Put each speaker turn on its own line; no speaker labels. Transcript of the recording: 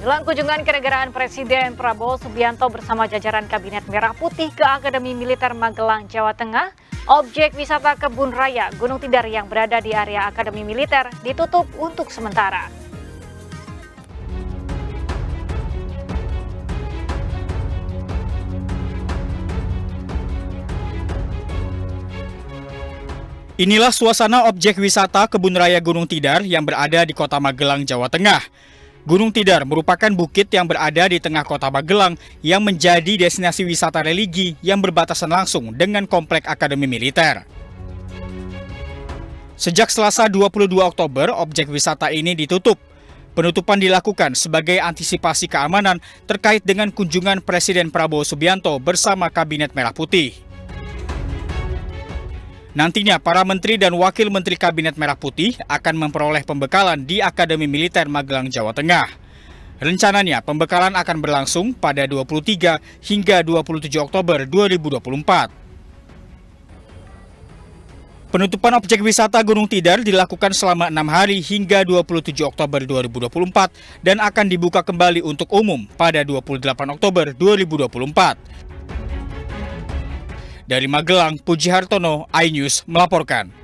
Dalam kunjungan kenegaraan Presiden Prabowo Subianto bersama jajaran Kabinet Merah Putih ke Akademi Militer Magelang, Jawa Tengah, objek wisata Kebun Raya Gunung Tidar yang berada di area Akademi Militer ditutup untuk sementara.
Inilah suasana objek wisata Kebun Raya Gunung Tidar yang berada di Kota Magelang, Jawa Tengah. Gunung Tidar merupakan bukit yang berada di tengah Kota Magelang yang menjadi destinasi wisata religi yang berbatasan langsung dengan Komplek Akademi Militer. Sejak Selasa 22 Oktober, objek wisata ini ditutup. Penutupan dilakukan sebagai antisipasi keamanan terkait dengan kunjungan Presiden Prabowo Subianto bersama Kabinet Merah Putih. Nantinya, para menteri dan wakil menteri Kabinet Merah Putih akan memperoleh pembekalan di Akademi Militer Magelang, Jawa Tengah. Rencananya, pembekalan akan berlangsung pada 23 hingga 27 Oktober 2024. Penutupan objek wisata Gunung Tidar dilakukan selama 6 hari hingga 27 Oktober 2024 dan akan dibuka kembali untuk umum pada 28 Oktober 2024. Dari Magelang, Puji Hartono, iNews melaporkan.